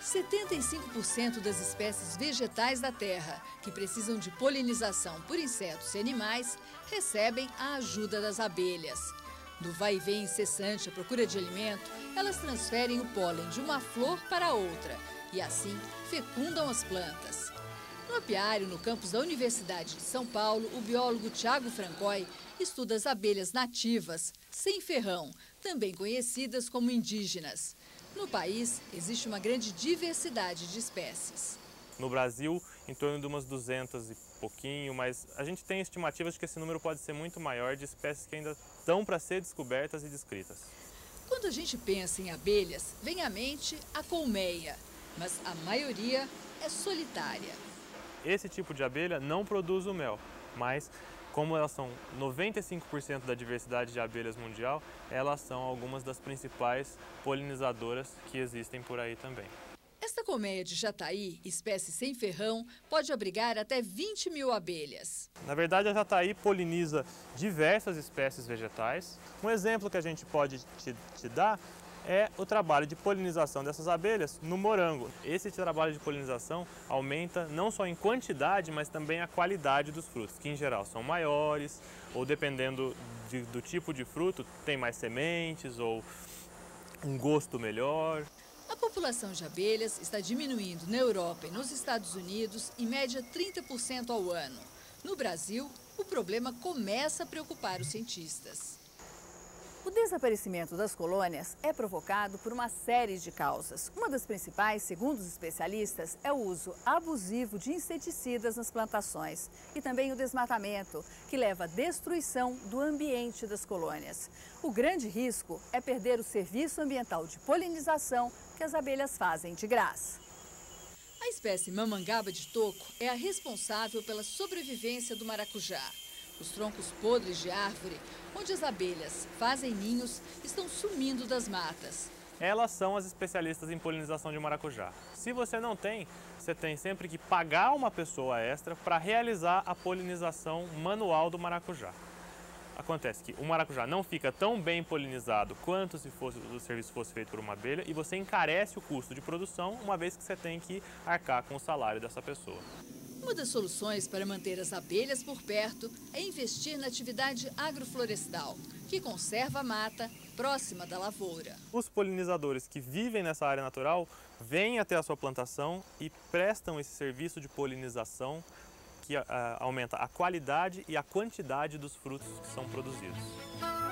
75% das espécies vegetais da Terra, que precisam de polinização por insetos e animais, recebem a ajuda das abelhas. Do vai-vem incessante à procura de alimento, elas transferem o pólen de uma flor para outra e, assim, fecundam as plantas. No apiário, no campus da Universidade de São Paulo, o biólogo Tiago Francói estuda as abelhas nativas, sem ferrão, também conhecidas como indígenas. No país, existe uma grande diversidade de espécies. No Brasil, em torno de umas 200 e pouquinho, mas a gente tem estimativas de que esse número pode ser muito maior de espécies que ainda estão para ser descobertas e descritas. Quando a gente pensa em abelhas, vem à mente a colmeia, mas a maioria é solitária. Esse tipo de abelha não produz o mel, mas como elas são 95% da diversidade de abelhas mundial, elas são algumas das principais polinizadoras que existem por aí também. Esta colmeia de jataí, espécie sem ferrão, pode abrigar até 20 mil abelhas. Na verdade, a jataí poliniza diversas espécies vegetais. Um exemplo que a gente pode te dar é o trabalho de polinização dessas abelhas no morango. Esse trabalho de polinização aumenta não só em quantidade, mas também a qualidade dos frutos, que em geral são maiores, ou dependendo do tipo de fruto, tem mais sementes ou um gosto melhor. A população de abelhas está diminuindo na Europa e nos Estados Unidos em média 30% ao ano. No Brasil, o problema começa a preocupar os cientistas. O desaparecimento das colônias é provocado por uma série de causas. Uma das principais, segundo os especialistas, é o uso abusivo de inseticidas nas plantações e também o desmatamento, que leva à destruição do ambiente das colônias. O grande risco é perder o serviço ambiental de polinização que as abelhas fazem de graça. A espécie mamangaba de toco é a responsável pela sobrevivência do maracujá. Os troncos podres de árvore, onde as abelhas fazem ninhos, estão sumindo das matas. Elas são as especialistas em polinização de maracujá. Se você não tem, você tem sempre que pagar uma pessoa extra para realizar a polinização manual do maracujá. Acontece que o maracujá não fica tão bem polinizado quanto se o serviço fosse feito por uma abelha e você encarece o custo de produção, uma vez que você tem que arcar com o salário dessa pessoa. Uma das soluções para manter as abelhas por perto é investir na atividade agroflorestal, que conserva a mata próxima da lavoura. Os polinizadores que vivem nessa área natural vêm até a sua plantação e prestam esse serviço de polinização que aumenta a qualidade e a quantidade dos frutos que são produzidos.